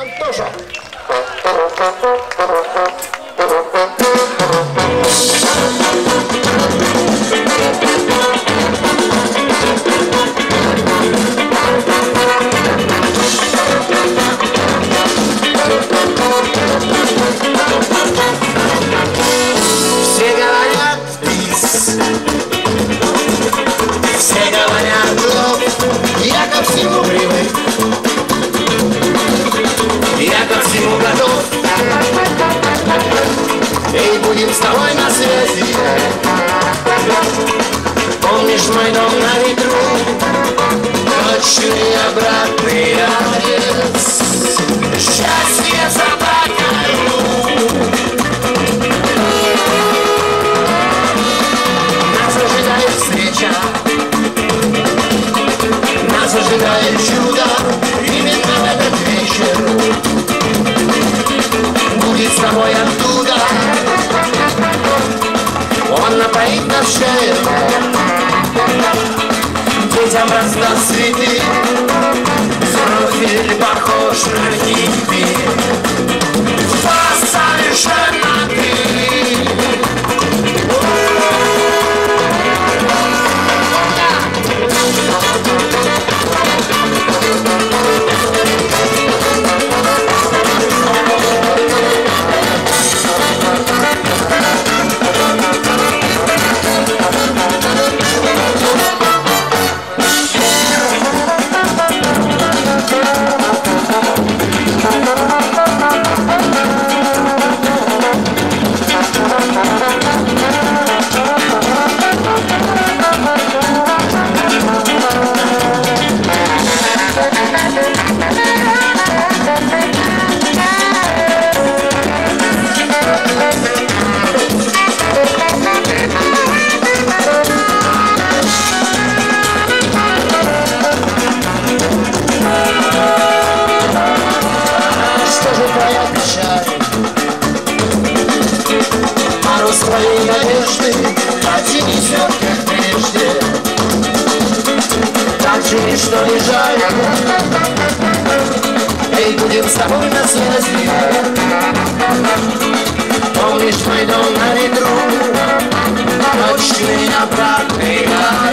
Антоша! Все говорят бис, все говорят лоб. Я ко всему привык, я ко всему готов. Эй, будем с тобой на связи. Помнишь мой дом на ветру, точный обратный адрес. Счастье забрать. Нас ожидает встреча, нас ожидает чудо. Именно в этот вечер будет с тобой оттуда. Он напоит нас чаем, детям раздаст цветы. Профиль похож на хиппи, совершенно ты. Своей надежды так же несет, как прежде. Так же ничто не жаль. Эй, будем с тобой на связи. Помнишь мой дом на ветру, точный обратный